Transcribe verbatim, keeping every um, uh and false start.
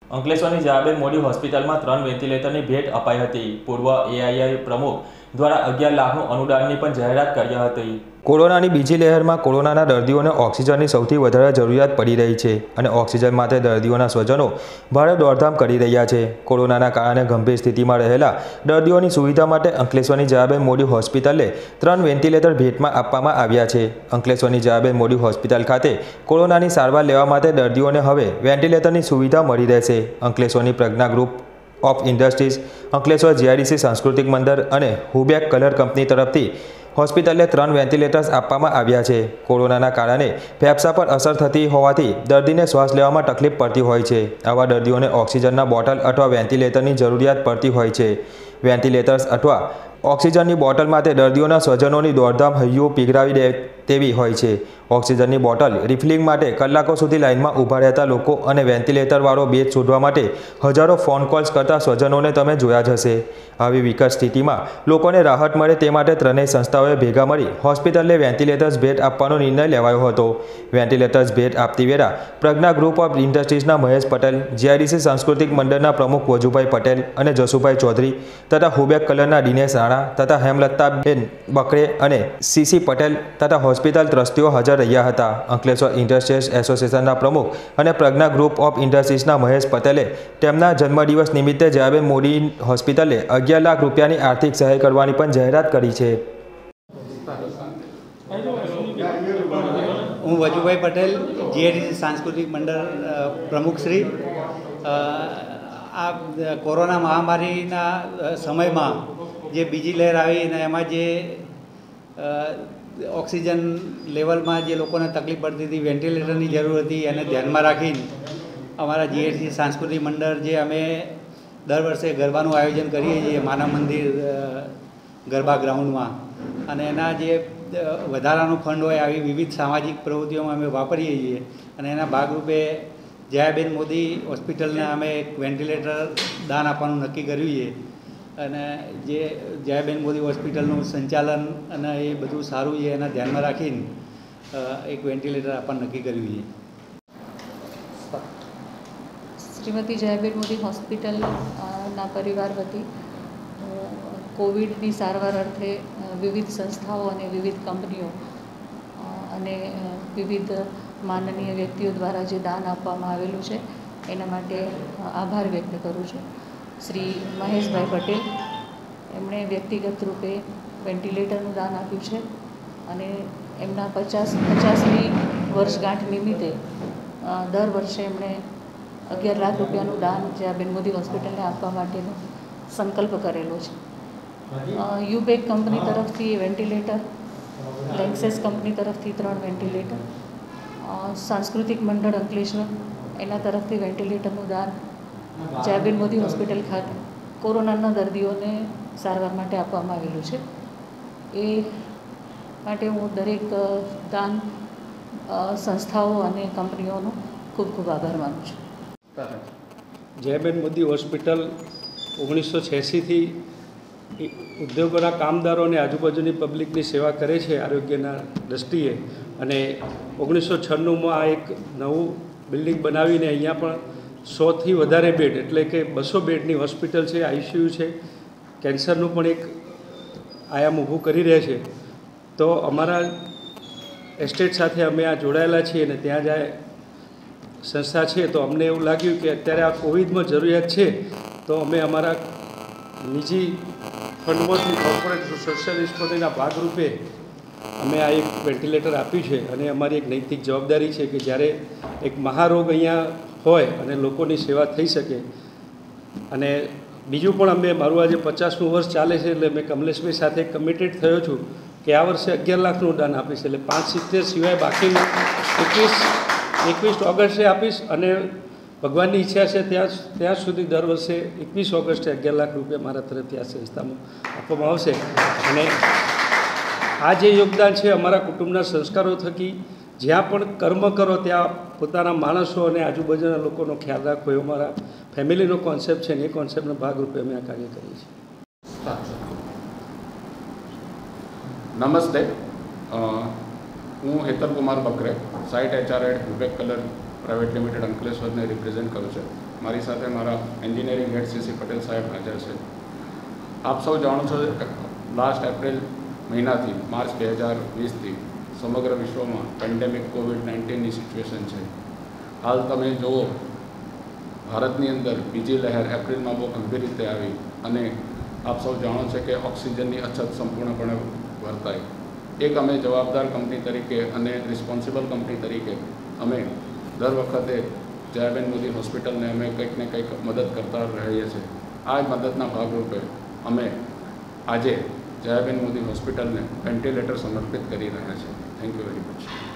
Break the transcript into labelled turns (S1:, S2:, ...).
S1: અંકલેશ્વરની જયાબેન મોદી હોસ્પિટલમાં ત્રણ વેન્ટિલેટરની ભેટ અપાઈ હતી। પૂર્વ એઆઈઆઈ પ્રમુખ દ્વારા અગિયાર લાખનું અનુદાનની પણ જાહેરાત કરી હતી। કોરોનાની બીજી લહેરમાં કોરોનાના દર્દીઓને ઓક્સિજનની સૌથી વધારે જરૂરિયાત પડી રહી છે અને ઓક્સિજન માટે દર્દીઓના સ્વજનો ભારે દોડધામ કરી રહ્યા છે। કોરોનાના કારણે ગંભીર સ્થિતિમાં રહેલા દર્દીઓની સુવિધા માટે અંકલેશ્વરની જયાબેન મોદી હોસ્પિટલે ત્રણ વેન્ટિલેટર ભેટમાં આપવામાં આવ્યા છે। અંકલેશ્વરની જયાબેન મોદી હોસ્પિટલ ખાતે કોરોનાની સારવાર લેવા માટે દર્દીઓને હવે વેન્ટિલેટરની સુવિધા મળી રહેશે। અંકલેશ્વરની Pragna group of industries, Ankleshwar GIDC સાંસ્કૃતિક મંડળ અને હુબેક કલર કંપની તરફથી હોસ્પિટલે ત્રણ વેન્ટિલેટર્સ આપવામાં આવ્યા છે। કોરોનાના કારણે ફેફસા પર અસર થતી હોવાથી દર્દીને શ્વાસ લેવામાં તકલીફ પડતી હોય છે। આવા દર્દીઓને ઓક્સિજનના બોટલ અથવા વેન્ટિલેટરની જરૂરિયાત પડતી હોય છે। વેન્ટિલેટર્સ અથવા ઓક્સિજનની બોટલ માટે દર્દીઓના સ્વજનોની દોડધામ હૈયું પીગળાવી દે તેવી હોય છે। ઓક્સિજનની બોટલ રિફિલિંગ માટે કલાકો સુધી લાઇનમાં ઊભા રહેતા લોકો અને વેન્ટિલેટરવાળો બેડ શોધવા માટે હજારો ફોન કોલ્સ કરતા સ્વજનોને તમે જોયા જ હશે। આવી વિકટ સ્થિતિમાં લોકોને રાહત મળે તે માટે ત્રણેય સંસ્થાઓએ ભેગા મળી હોસ્પિટલને વેન્ટિલેટર્સ ભેટ આપવાનો નિર્ણય લેવાયો હતો। વેન્ટિલેટર્સ ભેટ આપતી વેળા પ્રજ્ઞા ગ્રુપ ઓફ ઇન્ડસ્ટ્રીઝના મહેશ પટેલ, જીઆઈડીસી સાંસ્કૃતિક મંડળના પ્રમુખ વજુભાઈ પટેલ અને જસુભાઈ ચૌધરી તથા હુબેક કલરના દિનેશ રાણા તથા હેમલતાબેન બકરે અને સીસી પટેલ તથા હોસ્પિટલ ટ્રસ્ટીઓ હાજર રહ્યા હતા। અંકલેશ્વર ઇન્ડસ્ટ્રીઝ એસોસિએશનના પ્રમુખ અને પ્રજ્ઞા ગ્રુપ ઓફ ઇન્ડસ્ટ્રીઝના મહેશ પટેલે તેમના જન્મદિવસ નિમિત્તે જયાબેન મોદી હોસ્પિટલે અગિયાર લાખ રૂપિયાની આર્થિક સહાય કરવાની પણ જાહેરાત કરી છે।
S2: હું વજુભાઈ પટેલ, જીઆઈડીસી સાંસ્કૃતિક મંડળ પ્રમુખ શ્રી। આ કોરોના મહામારીના સમયમાં જે બીજી લહેર આવી અને એમાં જે ઓક્સિજન લેવલમાં જે લોકોને તકલીફ પડતી હતી, વેન્ટિલેટરની જરૂર હતી, એને ધ્યાનમાં રાખીને અમારા જીઆઈડીસી સાંસ્કૃતિક મંડળ જે અમે દર વર્ષે ગરબાનું આયોજન કરીએ છીએ માનવ મંદિર ગરબા ગ્રાઉન્ડમાં, અને એના જે વધારાનું ફંડ હોય આવી વિવિધ સામાજિક પ્રવૃત્તિઓમાં અમે વાપરીએ છીએ। અને એના ભાગરૂપે જયાબેન મોદી હોસ્પિટલને અમે એક વેન્ટિલેટર દાન આપવાનું નક્કી કર્યું છે। અને જે જયાબેન મોદી હોસ્પિટલનું સંચાલન અને એ બધું સારું છે એના ધ્યાનમાં રાખીને એક વેન્ટિલેટર આપવાનું નક્કી કર્યું છે।
S3: શ્રીમતી જયાબેન મોદી હોસ્પિટલના પરિવાર વતી કોવિડની સારવાર અર્થે વિવિધ સંસ્થાઓ અને વિવિધ કંપનીઓ અને વિવિધ માનનીય વ્યક્તિઓ દ્વારા જે દાન આપવામાં આવેલું છે એના માટે આભાર વ્યક્ત કરું છું। શ્રી મહેશભાઈ પટેલ, એમણે વ્યક્તિગત રૂપે વેન્ટિલેટરનું દાન આપ્યું છે અને એમના પચાસ પચાસમી વર્ષગાંઠ નિમિત્તે દર વર્ષે એમણે અગિયાર લાખ રૂપિયાનું દાન જયાબેન મોદી હોસ્પિટલને આપવા માટેનો સંકલ્પ કરેલો છે। યુબેક કંપની તરફથી વેન્ટિલેટર, લેન્ક્સેસ કંપની તરફથી ત્રણ વેન્ટિલેટર, સાંસ્કૃતિક મંડળ અંકલેશ્વર એના તરફથી વેન્ટિલેટરનું દાન જયાબેન મોદી હોસ્પિટલ ખાતે કોરોનાના દર્દીઓને સારવાર માટે આપવામાં આવેલું છે। એ માટે હું દરેક દાન સંસ્થાઓ અને કંપનીઓનો ખૂબ ખૂબ આભાર માનું છું।
S4: જયાબેન મોદી હોસ્પિટલ ઓગણીસો છ્યાસીથી ઉદ્યોગોના કામદારો અને આજુબાજુની પબ્લિકની સેવા કરે છે આરોગ્યના દૃષ્ટિએ, અને ઓગણીસો છન્નુંમાં આ એક નવું બિલ્ડિંગ બનાવીને અહીંયા પણ સોથી વધારે બેડ એટલે કે બસો બેડની હોસ્પિટલ છે, આઈસીયુ છે, કેન્સરનું પણ એક આયામ ઊભું કરી રહ્યા છે। તો અમારા એસ્ટેટ સાથે અમે આ જોડાયેલા છીએ અને ત્યાં જાય સંસ્થા છે, તો અમને એવું લાગ્યું કે અત્યારે આ કોવિડમાં જરૂરિયાત છે, તો અમે અમારા નિજી ફંડમાંથી કોર્પોરેટ સોશિયલ રિસ્પોન્સિબિલિટીના ભાગરૂપે અમે આ એક વેન્ટિલેટર આપ્યું છે। અને અમારી એક નૈતિક જવાબદારી છે કે જ્યારે એક મહારોગ અહીંયા હોય અને લોકોની સેવા થઈ શકે। અને બીજું પણ અમે મારું આજે પચાસમું વર્ષ ચાલે છે એટલે મેં કમલેશભાઈ સાથે કમિટેડ થયો છું કે આ વર્ષે અગિયાર લાખનું દાન આપીશ, એટલે પાંચ સિત્તેર સિવાય બાકીનું એકવીસ એકવીસ ઓગસ્ટે આપીશ, અને ભગવાનની ઈચ્છા છે ત્યાં ત્યાં સુધી દર વર્ષે એકવીસ ઓગસ્ટે અગિયાર લાખ રૂપિયા મારા તરફથી આ સંસ્થામાં આપવામાં આવશે। અને આ જે યોગદાન છે અમારા કુટુંબના સંસ્કારો થકી જ્યાં પણ કર્મ કરો ત્યાં પોતાના માણસો અને આજુબાજુના લોકોનો ખ્યાલ રાખવો એવો મારા ફેમિલીનો કોન્સેપ્ટ છે, ને એ કોન્સેપ્ટના ભાગરૂપે અમે આ કાર્ય કરીએ છીએ।
S5: નમસ્તે, હું Hetal Kumar Bakre, site HR head Heubach colour private limited અંકલેશ્વરને રિપ્રેઝેન્ટ કરું છું। મારી સાથે મારા engineering head C C Patel સાહેબ હાજર છે. આપ સૌ જાણો છો કે લાસ્ટ એપ્રિલ મહિનાથી માર્ચ બે હજાર વીસથી સમગ્ર વિશ્વમાં પેન્ડેમિક કોવિડ નાઇન્ટીનની સિચ્યુએશન છે. હાલ તમે જુઓ, ભારતની અંદર બીજી લહેર એપ્રિલમાં બહુ ગંભીર રીતે આવી અને આપ સૌ જાણો છો કે ઓક્સિજનની અછત સંપૂર્ણપણે વર્તાઈ. એક અમે જવાબદાર કંપની તરીકે અને રિસ્પોન્સિબલ કંપની તરીકે અમે દર વખતે જયાબેન મોદી હોસ્પિટલને અમે કંઈક ને કંઈક મદદ કરતા રહીએ છીએ. આ જ મદદના ભાગરૂપે અમે આજે જયાબેન મોદી હોસ્પિટલને વેન્ટિલેટર સમર્પિત કરી રહ્યા છીએ. Thank you very much.